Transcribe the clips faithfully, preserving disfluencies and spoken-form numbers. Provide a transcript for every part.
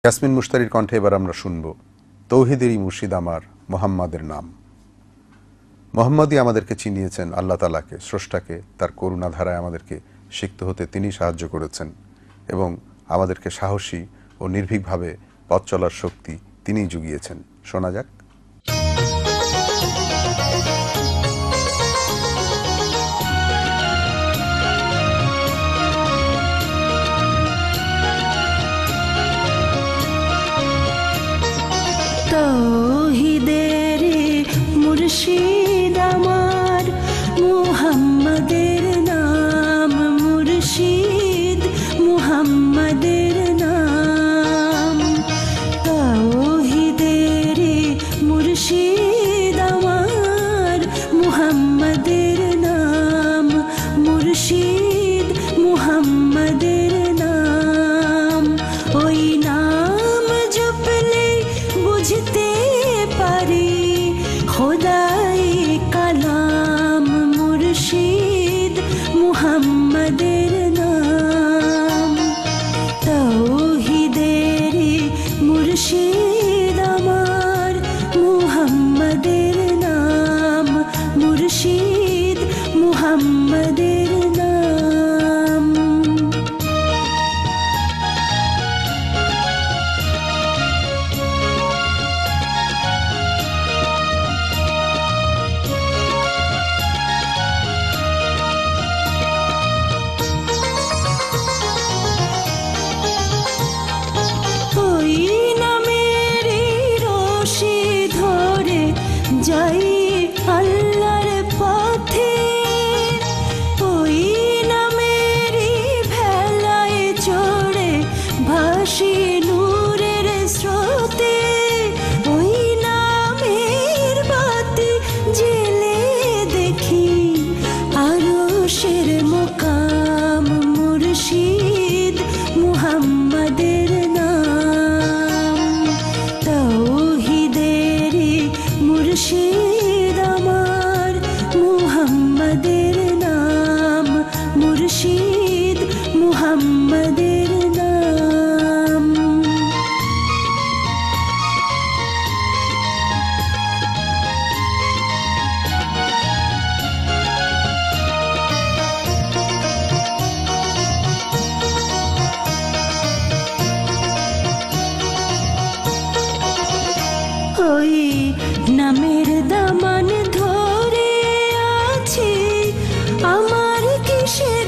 ইয়াসমিন মুশতারির কণ্ঠে এবার আমরা শুনব তৌহিদেরই মুর্শিদ আমার মোহাম্মদের নাম। মোহাম্মদই আমাদেরকে চিনিয়েছেন আল্লাহ তাআলাকে, স্রষ্টাকে। তার করুণা ধারায় আমাদেরকে সিক্ত হতে তিনি সাহায্য করেছেন এবং আমাদেরকে সাহসী ও নির্ভীকভাবে পথ চলার শক্তি তিনিই জুগিয়েছেন। শোনা যাক। তৌহিদেরই মুর্শিদ আমার মুহাম্মদের নাম, মুর্শিদ মুহাম্মদের নাম। তৌহিদেরই মুর্শিদ আমার মুহাম্মদের নাম, মুর্শিদ মুহাম্মদের নাম। ওই নাম জপলে বুঝতে পারি খোদাই কালাম, মুর্শিদ মুহাম্মদের নাম। তৌহিদেরই মুর্শিদ আমার মুহাম্মদের নাম, মুর্শিদ মুহাম্মদের নাম। ওই নামেরই রশি ধরে যাই আল্লাহর পথে, ওই নামেরই ভেলায় চড়ে ভাসি নূরের স্রোতে। ওই নামের বাতি জেলে দেখি আরশের মুকাম, মুর্শিদ মুহাম্মদের নাম। তৌহিদেরই মুর্শিদ আমার মুহাম্মদের নাম, মুর্শিদ মুহাম্মদের নাম। ওই নামের দামান ধরে আছি, আমার কিসের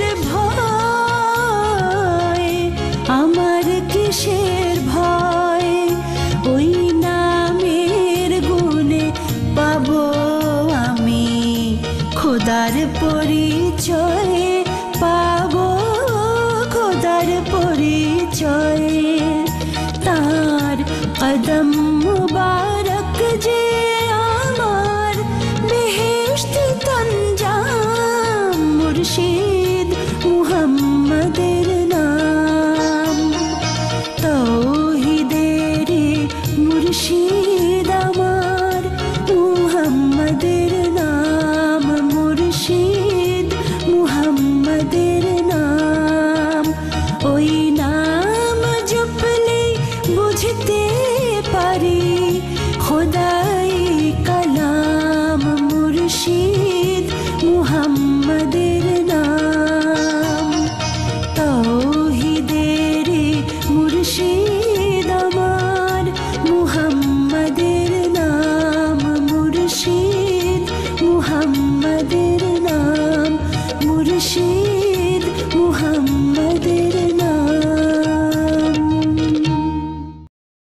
ভয়, আমার কিসের ভয়। ওই নামের গুণে পাবো আমি খোদার পরিচয়, পাবো খোদার পরিচয়। তার কদম মুবারক যে আমার বেহেশত তঞ্জাম, মুর্শিদ মুহাম্মদের নাম। তৌহিদেরই মুর্শিদ আমার মুহাম্মদের নাম, মুর্শিদ মুহাম্মদের নাম। ওই নাম জপলে বুঝতে পারি খোদাই কালাম।